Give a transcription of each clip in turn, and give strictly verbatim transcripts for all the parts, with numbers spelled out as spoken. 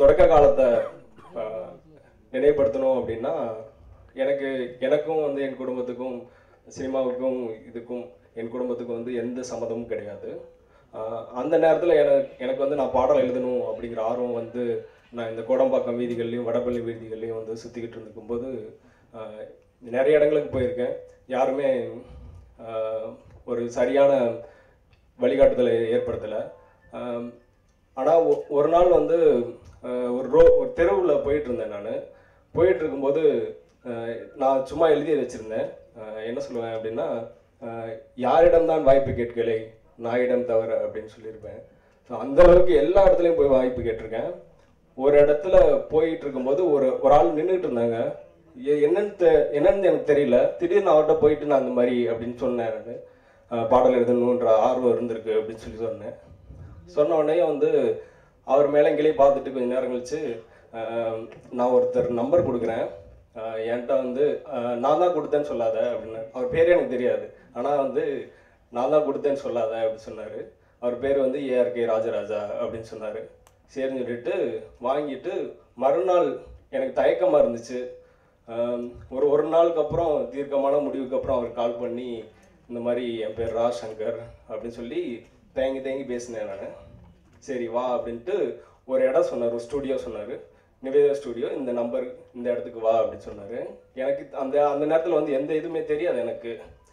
தொடக்க காலத்தை நினைவுபடுத்தணும் அப்படின்னா எனக்கு எனக்கும் வந்து என் குடும்பத்துக்கும் சினிமாவுக்கும் இதுக்கும் என் குடும்பத்துக்கும் வந்து எந்த சம்மதமும் கிடையாது. அந்த நேரத்தில் எனக்கு எனக்கு வந்து நான் பாடல் எழுதணும் அப்படிங்கிற ஆர்வம் வந்து நான் இந்த கோடம்பாக்கம் வீதிகள்லையும் வடபள்ளி வீதிகள்லையும் வந்து சுற்றிக்கிட்டு இருந்துக்கும்போது நிறைய இடங்களுக்கு போயிருக்கேன். யாருமே ஒரு சரியான வழிகாட்டுதலை ஏற்படுத்தலை. ஆனால் ஒரு நாள் வந்து ஒரு ரோ ஒரு தெருவில் போயிட்டு இருந்தேன். நான் போயிட்டு இருக்கும்போது நான் சும்மா எழுதி வச்சுருந்தேன். என்ன சொல்லுவேன் அப்படின்னா, யாரிடம்தான் வாய்ப்பு கேட்கலை நாயிடம் தவிர அப்படின்னு சொல்லியிருப்பேன். ஸோ அந்தளவுக்கு எல்லா இடத்துலையும் போய் வாய்ப்பு கேட்டிருக்கேன். ஒரு இடத்துல போயிட்டு இருக்கும்போது ஒரு ஒரு ஆள் நின்றுட்டு இருந்தாங்க. என்னன்னு தெ என்னன்னு எனக்கு தெரியல. திடீர்னு அவர்கிட்ட போயிட்டு நான் அந்த மாதிரி அப்படின்னு சொன்னேன். நான் பாடல் எழுதணுன்ற ஆர்வம் இருந்திருக்கு அப்படின்னு சொல்லி சொன்னேன். சொன்ன உடனே வந்து அவர் மேலங்கிலேயே பார்த்துட்டு கொஞ்சம் நேரம் கழிச்சு, நான் ஒருத்தர் நம்பர் கொடுக்குறேன், என்கிட்ட வந்து நான் தான் கொடுத்தேன்னு சொல்லாத அப்படின்னு. அவர் பேரே எனக்கு தெரியாது, ஆனால் வந்து நான் தான் கொடுத்தேன்னு சொல்லாத அப்படின்னு சொன்னார். அவர் பேர் வந்து ஏஆர்கே ராஜராஜா அப்படின்னு சொன்னார். சரின்னு சொல்லிட்டு வாங்கிட்டு மறுநாள் எனக்கு தயக்கமாக இருந்துச்சு. ஒரு ஒரு நாளுக்கு அப்புறம் தீர்க்கமான முடிவுக்கு அப்புறம் அவர் கால் பண்ணி இந்த மாதிரி என் பேர் ரா சங்கர் அப்படின்னு சொல்லி தேங்கி தேங்கி பேசினேன். நான் சரி வா அப்படின்ட்டு ஒரு இடம் சொன்னார், ஒரு ஸ்டூடியோ சொன்னார், நிவேதா ஸ்டூடியோ, இந்த நம்பர் இந்த இடத்துக்கு வா அப்படின்னு சொன்னார். எனக்கு அந்த அந்த நேரத்தில் வந்து எந்த இதுவுமே தெரியாது. எனக்கு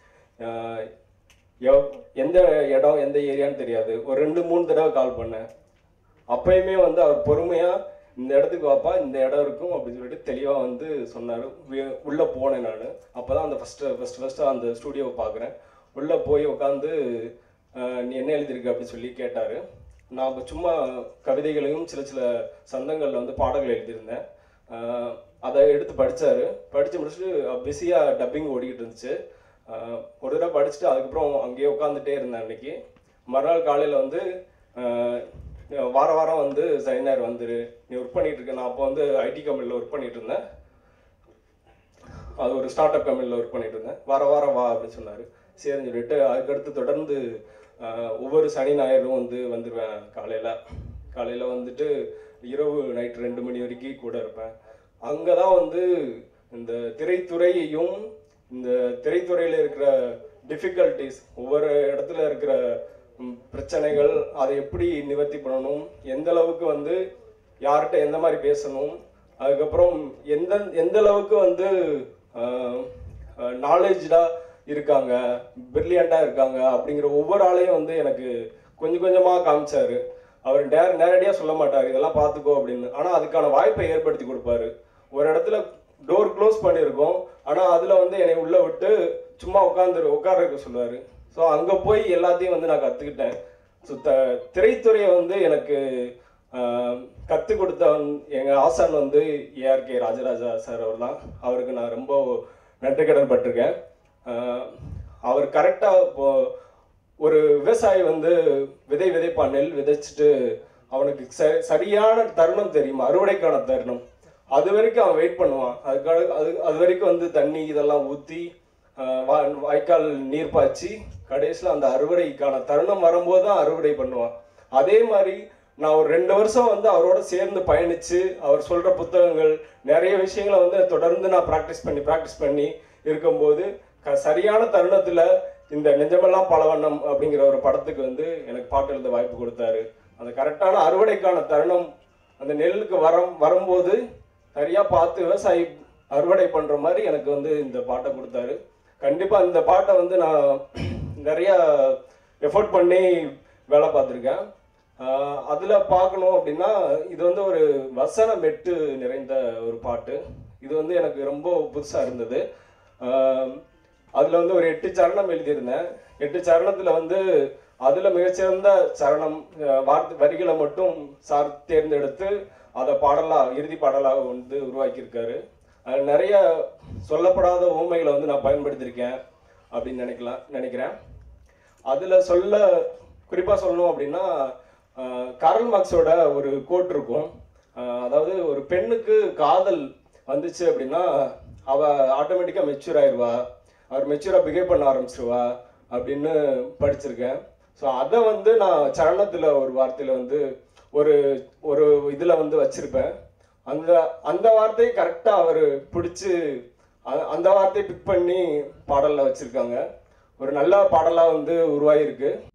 எவ் எந்த இடம் எந்த ஏரியான்னு தெரியாது. ஒரு ரெண்டு மூணு தடவை கால் பண்ணேன். அப்பயுமே வந்து அவர் பொறுமையாக இந்த இடத்துக்கு வாப்பா, இந்த இடம் இருக்கும் அப்படின்னு சொல்லிட்டு தெளிவாக வந்து சொன்னார். உள்ளே போனேன் நான். அப்போ தான் அந்த ஃபஸ்ட்டு ஃபஸ்ட்டு ஃபஸ்ட்டு அந்த ஸ்டூடியோவை பார்க்குறேன். உள்ளே போய் உட்காந்து நீ என்ன எழுதியிருக்கு அப்படின்னு சொல்லி கேட்டார். நான் சும்மா கவிதைகளையும் சில சில சந்தங்களில் வந்து பாடல்கள் எழுதியிருந்தேன். அதை எடுத்து படித்தார். படித்து முடிச்சுட்டு பிஸியாக டப்பிங் ஓடிக்கிட்டு இருந்துச்சு. ஒரு தடவை படிச்சுட்டு அதுக்கப்புறம் அங்கேயே உட்காந்துட்டே இருந்தேன். அன்றைக்கி மறுநாள் காலையில் வந்து வார வாரம் வந்து சனி ஞாயிறு வந்துரு, நீ ஒர்க் பண்ணிகிட்டு இருக்க. நான் அப்போ வந்து ஐடி கம்பெனியில் ஒர்க் பண்ணிகிட்டு இருந்தேன். அது ஒரு ஸ்டார்ட் அப் கம்பெனியில் ஒர்க் பண்ணிகிட்டு இருந்தேன். வார வாரம் வா அப்படின்னு சொன்னார். சரின்னு சொல்லிட்டு அதுக்கடுத்து தொடர்ந்து ஒவ்வொரு சனி ஞாயிறும் வந்து வந்துடுவேன். காலையில் காலையில் வந்துட்டு இரவு நைட்டு ரெண்டு மணி வரைக்கும் கூட இருப்பேன். அங்கே தான் வந்து இந்த திரைத்துறையையும் இந்த திரைத்துறையில் இருக்கிற டிஃபிகல்ட்டிஸ், ஒவ்வொரு இடத்துல இருக்கிற பிரச்சனைகள், அதை எப்படி நிவர்த்தி பண்ணணும், எந்த அளவுக்கு வந்து யார்கிட்ட எந்த மாதிரி பேசணும், அதுக்கப்புறம் எந்த எந்த அளவுக்கு வந்து நாலேஜாக இருக்காங்க, பிரில்லியண்ட்டாக இருக்காங்க அப்படிங்கிற ஒவ்வொரு ஆளையும் வந்து எனக்கு கொஞ்சம் கொஞ்சமாக காமிச்சார். அவர் நேர நேரடியாக சொல்ல மாட்டார் இதெல்லாம் பார்த்துக்கோ அப்படின்னு, ஆனால் அதுக்கான வாய்ப்பை ஏற்படுத்தி கொடுப்பாரு. ஒரு இடத்துல டோர் க்ளோஸ் பண்ணியிருக்கோம், ஆனால் அதில் வந்து என்னை உள்ளே விட்டு சும்மா உட்காந்துரு உட்கார்றதுக்கு சொல்லுவார். ஸோ அங்கே போய் எல்லாத்தையும் வந்து நான் கற்றுக்கிட்டேன். ஸோ த திரைத்துறையை வந்து எனக்கு கற்றுக் கொடுத்த எங்கள் ஆசான் வந்து ஏஆர்கே ராஜராஜா சார் அவர் தான். அவருக்கு நான் ரொம்ப நன்றி கடன் பட்டிருக்கேன். அவர் கரெக்டாக இப்போ ஒரு விவசாயி வந்து விதை விதைப்பான், நெல் விதைச்சிட்டு அவனுக்கு ச சரியான தருணம் தெரியும், அறுவடைக்கான தருணம். அது வரைக்கும் அவன் வெயிட் பண்ணுவான். அதுக்காக அது அது வரைக்கும் வந்து தண்ணி இதெல்லாம் ஊற்றி வா வாய்க்கால் நீர் பாய்ச்சி கடைசியில் அந்த அறுவடைக்கான தருணம் வரும்போது தான் அறுவடை பண்ணுவான். அதே மாதிரி நான் ஒரு ரெண்டு வருஷம் வந்து அவரோட சேர்ந்து பயணித்து அவர் சொல்கிற புத்தகங்கள் நிறைய விஷயங்களை வந்து தொடர்ந்து நான் ப்ராக்டிஸ் பண்ணி ப்ராக்டிஸ் பண்ணி இருக்கும்போது க சரியான தருணத்தில் இந்த நெஞ்சமெல்லாம் பலவண்ணம் அப்படிங்கிற ஒரு படத்துக்கு வந்து எனக்கு பாட்டு எழுத வாய்ப்பு கொடுத்தாரு. அந்த கரெக்டான அறுவடைக்கான தருணம் அந்த நெல்லுக்கு வரம் வரும்போது சரியாக பார்த்து விவசாயி அறுவடை பண்ணுற மாதிரி எனக்கு வந்து இந்த பாட்டை கொடுத்தாரு. கண்டிப்பாக இந்த பாட்டை வந்து நான் நிறையா எஃபோர்ட் பண்ணி வேலை பார்த்துருக்கேன். அதில் பார்க்கணும் அப்படின்னா இது வந்து ஒரு வசன மெட்டு நிறைந்த ஒரு பாட்டு. இது வந்து எனக்கு ரொம்ப புதுசாக இருந்தது. அதில் வந்து ஒரு எட்டு சரணம் எழுதியிருந்தேன். எட்டு சரணத்தில் வந்து அதில் மிகச்சிறந்த சரணம் வார்த்தை வரிகளை மட்டும் சார் தேர்ந்தெடுத்து அதை பாடலாக இறுதி பாடலாக வந்து உருவாக்கியிருக்காரு. அது நிறைய சொல்லப்படாத ஊமைகளை வந்து நான் பயன்படுத்தியிருக்கேன் அப்படின்னு நினைக்கலாம் நினைக்கிறேன். அதில் சொல்ல குறிப்பாக சொல்லணும் அப்படின்னா கார்ல் மார்க்ஸோட ஒரு கோட் இருக்கும். அதாவது ஒரு பெண்ணுக்கு காதல் வந்துச்சு அப்படின்னா அவள் ஆட்டோமேட்டிக்காக மெச்சூர் ஆயிடுவா, அவர் மெச்சூராக பிஹேவ் பண்ண ஆரம்பிச்சிருவா அப்படின்னு படிச்சிருக்கேன். ஸோ அதை வந்து நான் சரணத்தில் ஒரு வார்த்தையில் வந்து ஒரு ஒரு இதில் வந்து வச்சுருப்பேன். அந்த அந்த வார்த்தையை கரெக்டாக அவர் பிடிச்சி அந்த வார்த்தையை பிக் பண்ணி பாடலில் வச்சுருக்காங்க. ஒரு நல்ல பாடலாக வந்து உருவாகிருக்கு.